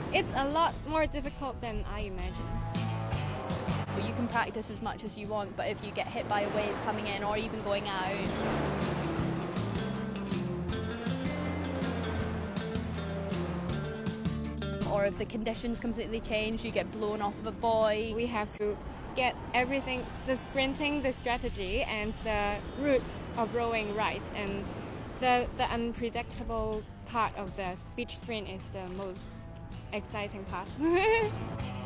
It's a lot more difficult than I imagined. You can practice as much as you want, but if you get hit by a wave coming in or even going out, or if the conditions completely change, you get blown off of a buoy. We have to get everything, the sprinting, the strategy, and the route of rowing right. And the unpredictable part of the beach sprint is the most exciting part.